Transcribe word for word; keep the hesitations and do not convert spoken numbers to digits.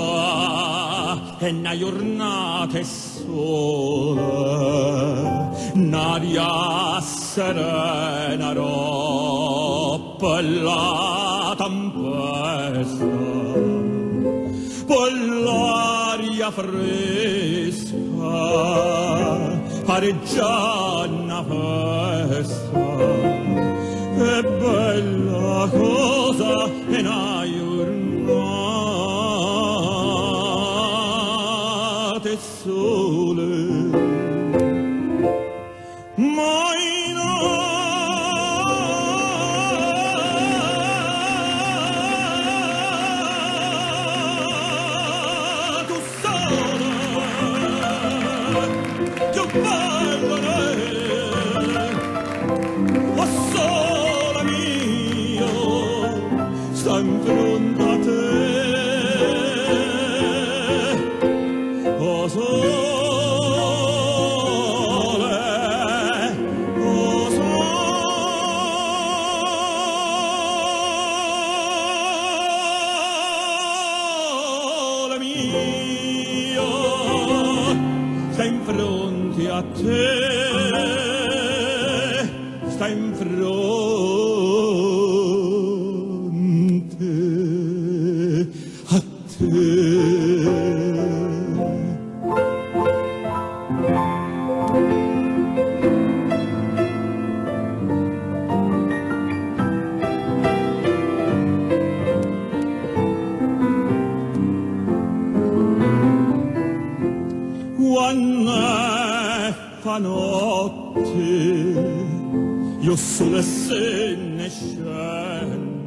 e una giornata è sola, un'aria serena roppa la tempesta, poi l'aria fresca pareggia una festa. Che bella cosa è una giornata e sole, ma in tu sola, che bella è, oh sola mio, sta in fronte a te, oh sole, oh sole mio, sta in fronte a te, sta in fronte a te. Quando fa notte io sulle senne scendo